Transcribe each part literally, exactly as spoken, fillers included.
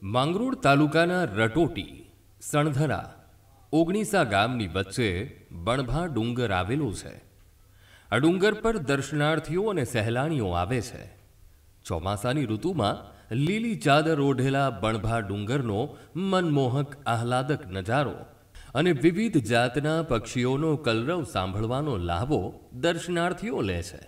માંગરોળ તાલુકાના રટોટી સણધરા ઓગણીસા ગામની વચ્ચે બણભા ડુંગર આવેલો છે। આ ડુંગર પર દર્શનાર્થીઓ અને સહેલાણીઓ આવે છે। ચોમાસાની ઋતુમાં લીલી ચાદર ઓઢેલા બણભા ડુંગરનો મનમોહક આહલાદક નજારો અને વિવિધ જાતના પક્ષીઓનો કલરવ સાંભળવાનો લાહવો દર્શનાર્થીઓ લે છે।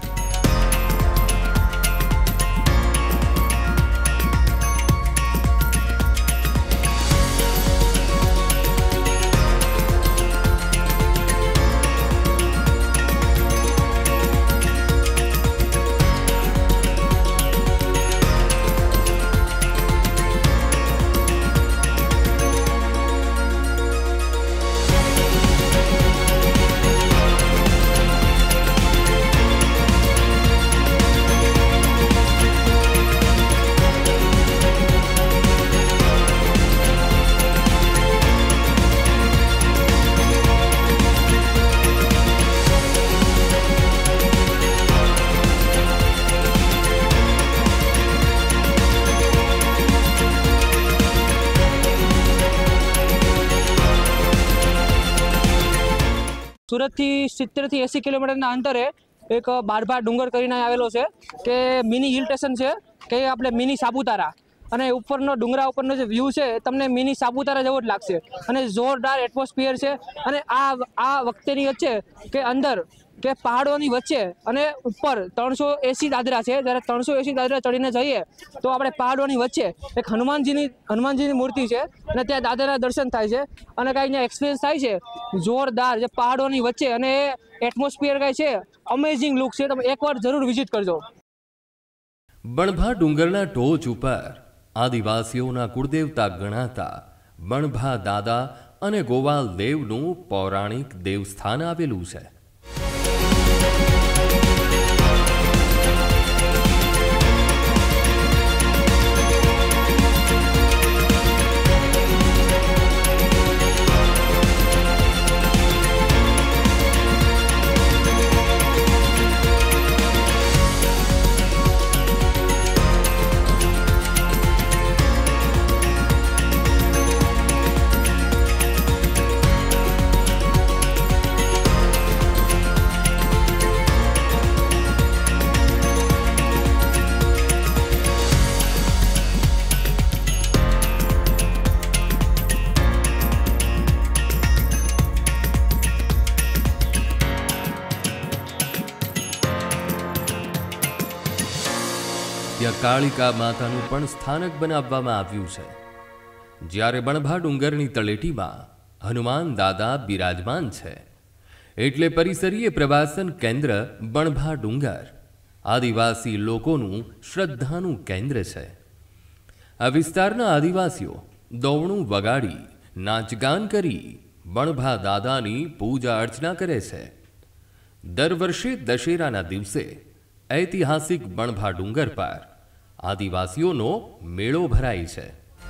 सूरत थी सित्तेर थी एसी किलोमीटर अंतरे एक बारभा डूंगर करीने आवेलो छे के मिनी हिल स्टेशन है कि आपणे मिनी सापुतारा अने उपरनो डूंगरा उपरनो जे व्यू है तमने मिनी सापुतारा जेवो ज लागशे अने जोरदार एटमोस्फियर है। अने आ आ वखतेनी वच्चे के अंदर के पहाड़ोनी वच्चे अने ऊपर त्रणसो एसी दादरा है। ज्यारे त्रणसो एसी दादरा चढ़ीने जईए तो आपणे पहाड़ोनी वच्चे एक हनुमानजीनी हनुमानजीनी मूर्ति है अने त्यां दादरा दर्शन थाय छे अने कांई ने एक्सपीरियंस थाय छे जोरदार जे पहाड़ोनी वच्चे अने एटमोस्फियर कांई छे अमेजिंग लुक छे। तमे एकवार जरूर विजिट करजो। बणभा डूंगरना टोच उपर आदिवासीओना कुळदेवता गणाता बणभा दादा अने गोवाल देवनुं पौराणिक देवस्थान आवेलुं छे। ત્યાં કાળિકા માતાનું પણ સ્થાનક બનાવવામાં આવ્યું છે। જ્યારે બણભા ડુંગરની તળેટીમાં હનુમાન દાદા બિરાજમાન છે એટલે પરિસરીય પ્રવાસન કેન્દ્ર બણભા ડુંગર આદિવાસી લોકોનું શ્રદ્ધાનું કેન્દ્ર છે। આ વિસ્તારના આદિવાસીઓ દોવણું વગાડી નાચગાન કરી બણભા દાદાની પૂજા અર્ચના કરે છે। દર વર્ષે દશેરાના દિવસે ऐतिहासिक बणभा डूंगर पर आदिवासीओनो मेळो भराय छे।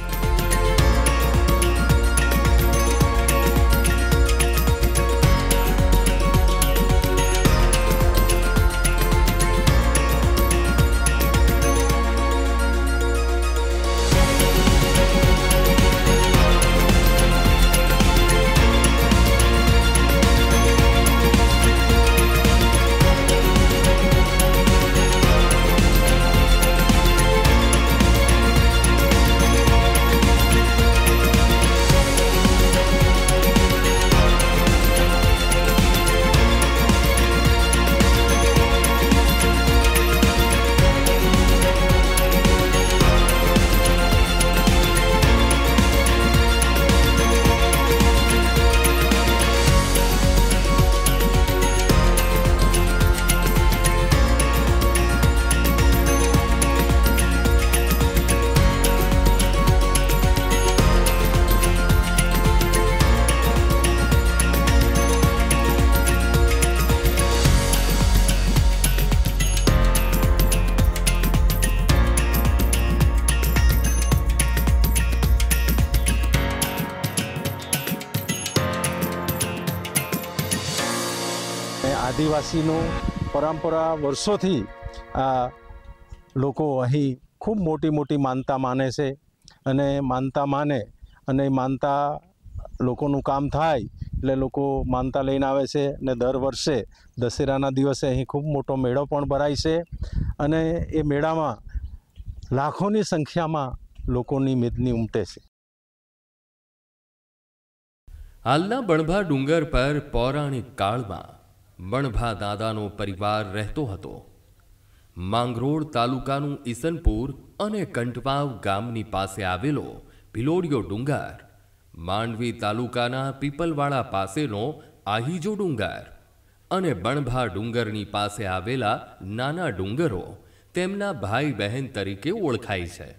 આદિવાસીનું પરંપરા વર્ષોથી આ લોકો અહીં ખૂબ મોટી મોટી માનતા માને છે અને માનતા માને અને એ માનતા લોકોનું કામ થાય એટલે લોકો માનતા લઈને આવે છે અને દર વર્ષે દશેરાના દિવસે અહીં ખૂબ મોટો મેળો પણ ભરાય છે અને એ મેળામાં લાખોની સંખ્યામાં લોકોની મેદની ઉમટે છે. હાલના બણભા ડુંગર પર પૌરાણિક કાળમાં બણભા દાદાનો પરિવાર રહેતો હતો. માંગરોળ તાલુકાનું ઈસનપુર અને કંટવાવ ગામની પાસે આવેલો ભિલોડિયો ડુંગર, માંડવી તાલુકાના પીપલવાડા પાસેનો આહીજો ડુંગર અને બણભા ડુંગરની પાસે આવેલા નાના ડુંગરો તેમના ભાઈ બહેન તરીકે ઓળખાય છે.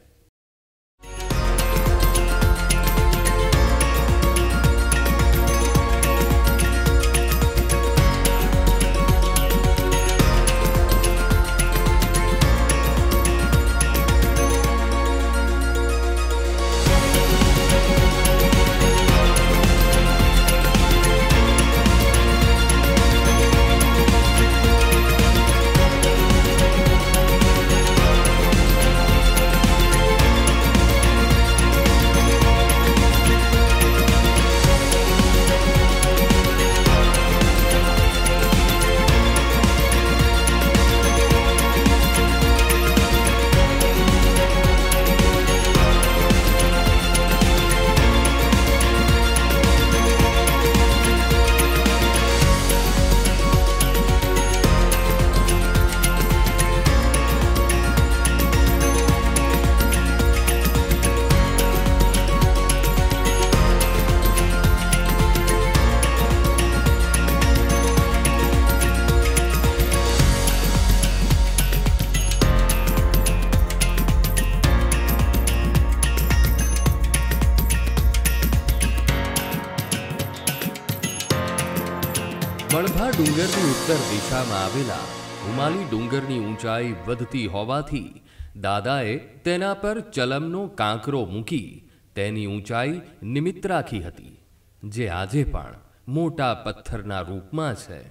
બણભા ડુંગરની ઉત્તર દિશામાં આવેલા હુમાલી ડુંગરની ઊંચાઈ વધતી હોવાથી દાદાએ તેના પર ચલમનો કાંકરો મૂકી તેની ઊંચાઈ નિમિત્ત રાખી હતી, જે આજે પણ મોટા પથ્થરના રૂપમાં છે.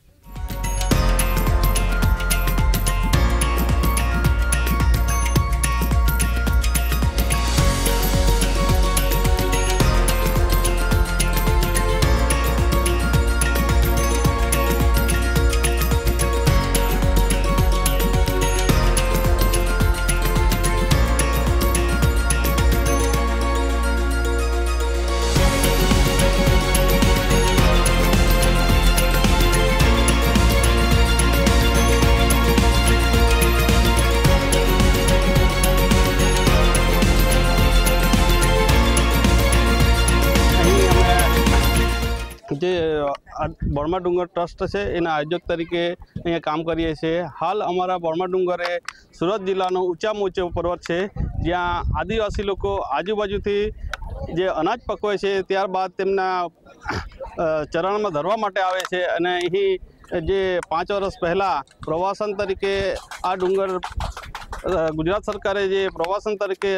જે બળમા ડુંગર ટ્રસ્ટ છે એના આયોજક તરીકે અહીંયા કામ કરીએ છીએ. હાલ અમારા બળમા ડુંગર એ સુરત જિલ્લાનો ઊંચામાં ઊંચો પર્વત છે, જ્યાં આદિવાસી લોકો આજુબાજુથી જે અનાજ પકવે છે ત્યારબાદ તેમના ચરણમાં ધરવા માટે આવે છે અને અહીં જે પાંચ વર્ષ પહેલાં પ્રવાસન તરીકે આ ડુંગર ગુજરાત સરકારે જે પ્રવાસન તરીકે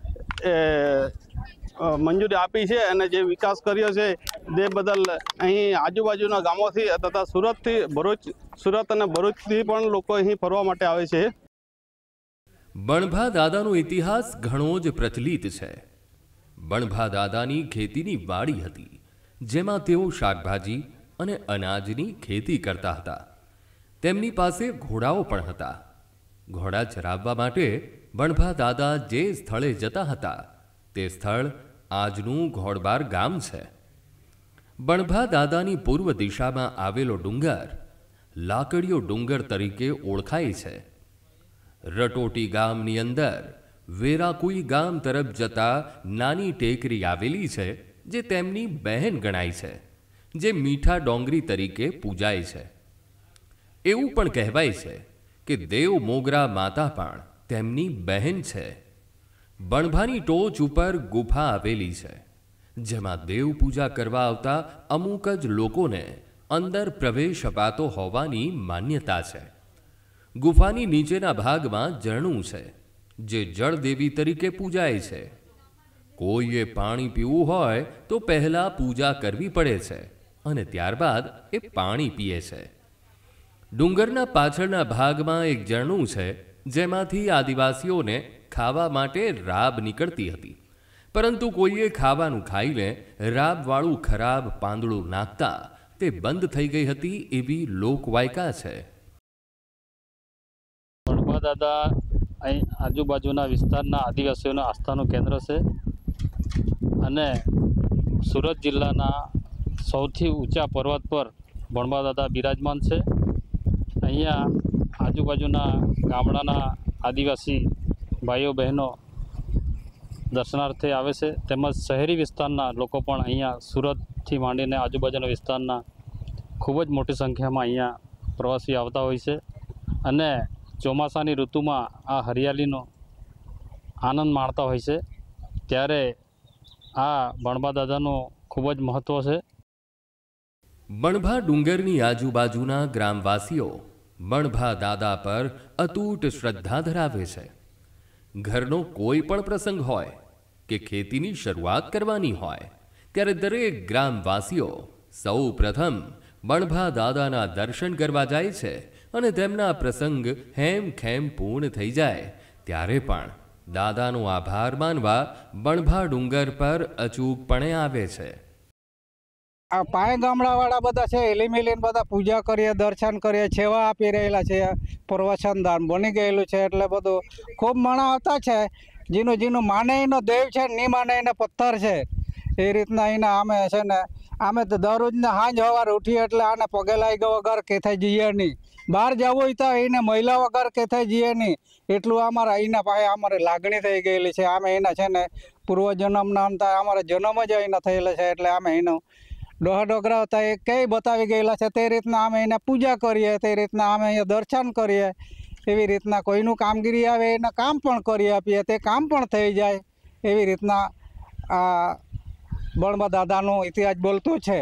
મંજૂરી આપી છે અને જે વિકાસ કર્યો છે તે બદલ અહીં આજુબાજુના ગામોથી તથા સુરતથી ભરૂચ સુરત અને ભરૂચથી પણ લોકો અહીં ફરવા માટે આવે છે. બણભા દાદાનો ઇતિહાસ ઘણો જ પ્રચલિત છે. બણભા દાદાની ખેતીની વાડી હતી, જેમાં તેઓ શાકભાજી અને અનાજની ખેતી કરતા હતા. તેમની પાસે ઘોડાઓ પણ હતા. ઘોડા ચરાવવા માટે બણભા દાદા જે સ્થળે જતા હતા તે સ્થળ આજનું ઘોડબાર ગામ છે. બણભા દાદાની પૂર્વ દિશામાં આવેલો ડુંગર લાકડીયો ડુંગર તરીકે ઓળખાય છે. રટોટી ગામની અંદર વેરાકુઈ ગામ તરફ જતા નાની ટેકરી આવેલી છે, જે તેમની બહેન ગણાય છે, જે મીઠા ડોંગરી તરીકે પૂજાય છે. એવું પણ કહેવાય છે કે દેવ મોગરા માતા પણ તેમની બહેન છે. બણભાની ટોચ ઉપર ગુફા આવેલી છે, જેમાં દેવ પૂજા કરવા આવતા અમુક જ લોકોને અંદર પ્રવેશ અપાતો હોવાની માન્યતા છે. ગુફાની નીચેના ભાગમાં ઝરણું છે, જે જળદેવી તરીકે પૂજાય છે. કોઈએ પાણી પીવું હોય તો પહેલા પૂજા કરવી પડે છે અને ત્યારબાદ એ પાણી પીએ છે. ડુંગરના પાછળના ભાગમાં એક ઝરણું છે, જેમાંથી આદિવાસીઓને ખાવા માટે રાબ નીકળતી હતી પરંતુ કોઈએ ખાવાનું ખાઈને રાબવાળું ખરાબ પાંદડું નાખતા તે બંધ થઈ ગઈ હતી એવી લોકવાયકા છે. બણભા દાદા અહીં આજુબાજુના વિસ્તારના આદિવાસીઓના આસ્થાનું કેન્દ્ર છે અને સુરત જિલ્લાના સૌથી ઊંચા પર્વત પર બણભા દાદા બિરાજમાન છે. અહીંયા આજુબાજુના ગામડાના આદિવાસી ભાઈઓ બહેનો દર્શનાર્થે આવે છે, તેમજ શહેરી વિસ્તારના લોકો પણ અહીંયા સુરતથી માંડીને આજુબાજુના વિસ્તારના ખૂબ જ મોટી સંખ્યામાં અહીંયા પ્રવાસી આવતા હોય છે અને ચોમાસાની ઋતુમાં આ હરિયાળીનો આનંદ માણતા હોય છે. ત્યારે આ બણભા દાદાનું ખૂબ જ મહત્ત્વ છે. બણભા ડુંગરની આજુબાજુના ગ્રામવાસીઓ બણભા દાદા પર અતૂટ શ્રદ્ધા ધરાવે છે. ઘરનો કોઈ પણ પ્રસંગ હોય કે ખેતીની શરૂઆત કરવાની હોય ત્યારે દરેક ગ્રામવાસીઓ સૌ પ્રથમ બણભા દાદાના દર્શન કરવા જાય છે અને તેમના પ્રસંગ હેમખેમ પૂર્ણ થઈ જાય ત્યારે પણ દાદાનો આભાર માનવા બણભા ડુંગર પર અચૂકપણે આવે છે. આ પાંચ ગામડાવાળા બધા છે, એલી મિલીને બધા પૂજા કરીએ, દર્શન કરીએ, સેવા આપી રહેલા છે. પ્રવચન દાન બની ગયેલું છે એટલે બધું ખૂબ માણસ આવતા છે. જેનું જેનું માને એનો દેવ છે, નહીં માને એને પથ્થર છે. એ રીતના એના અમે છે ને અમે તો દરરોજને સાંજ સવારે ઉઠીએ એટલે આને પગે લાગી ગયો વગર કે થઈ જઈએ નહીં. બહાર જવું હોય તો એને મહિલા વગર કે થઈ જઈએ નહીં. એટલું અમારા એના પાસે અમારે લાગણી થઈ ગયેલી છે. અમે એના છે ને પૂર્વજન્મના અંતર અમારા જન્મ જ એના થયેલા છે એટલે અમે એનું ડોહા ડોગરા હતા એ કંઈ બતાવી ગયેલા છે. તે રીતના અમે એને પૂજા કરીએ, તે રીતના અમે અહીંયા દર્શન કરીએ. એવી રીતના કોઈનું કામગીરી આવે એને કામ પણ કરી આપીએ, તે કામ પણ થઈ જાય. એવી રીતના આ બણભા દાદાનો ઇતિહાસ બોલતો છે.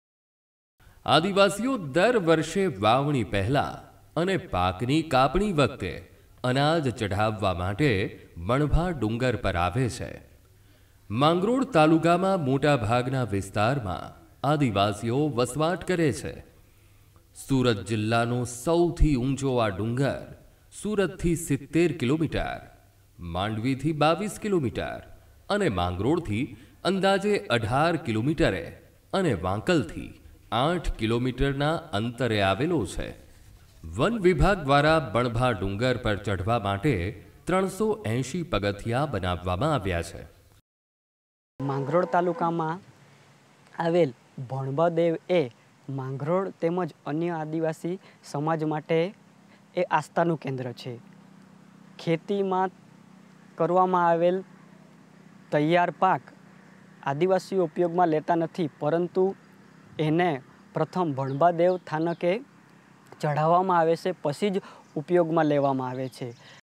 આદિવાસીઓ દર વર્ષે વાવણી પહેલા અને પાકની કાપણી વખતે અનાજ ચઢાવવા માટે બણભા ડુંગર પર આવે છે. માંગરોળ તાલુકામાં મોટા ભાગના વિસ્તારમાં આદિવાસીઓ વસવાટ કરે છે. સુરત જિલ્લાનો સૌથી ઊંચો આ ડુંગર સુરતથી સિત્તેર કિલોમીટર, માંડવીથી બાવીસ કિલોમીટર અને માંગરોળથી અંદાજે અઢાર કિલોમીટરે અને વાંકલથી આઠ કિલોમીટરના અંતરે આવેલો છે. વન વિભાગ દ્વારા બણભા ડુંગર પર ચઢવા માટે ત્રણસો એંશી પગથિયા બનાવવામાં આવ્યા છે. માંગરોળ તાલુકામાં આવેલ બણભા દેવ એ માંગરોળ તેમજ અન્ય આદિવાસી સમાજ માટે એ આસ્થાનું કેન્દ્ર છે. ખેતીમાં કરવામાં આવેલ તૈયાર પાક આદિવાસીઓ ઉપયોગમાં લેતા નથી, પરંતુ એને પ્રથમ બણભા દેવ સ્થાનકે ચઢાવવામાં આવે છે, પછી જ ઉપયોગમાં લેવામાં આવે છે.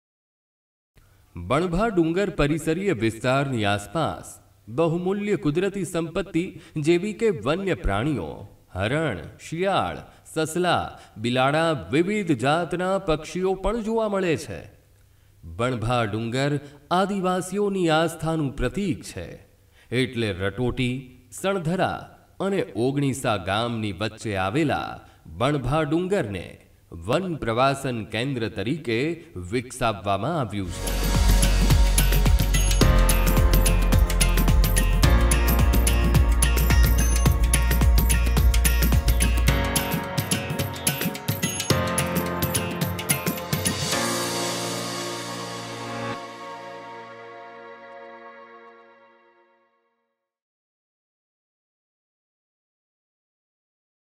બણભા ડુંગર પરિસરીય વિસ્તારની આસપાસ બહુમૂલ્ય કુદરતી સંપત્તિ જેવી કે વન્ય પ્રાણીઓ, હરણ, શિયાળ, સસલા, બિલાડા, વિવિધ જાતના પક્ષીઓ પણ જોવા મળે છે. બણભા ડુંગર આદિવાસીઓની આસ્થાનું પ્રતીક છે. એટલે રટોટી, સણધરા અને ઓગણીસા ગામની વચ્ચે આવેલા બણભા ડુંગરને વન પ્રવાસન કેન્દ્ર તરીકે વિકસાવવામાં આવ્યું છે.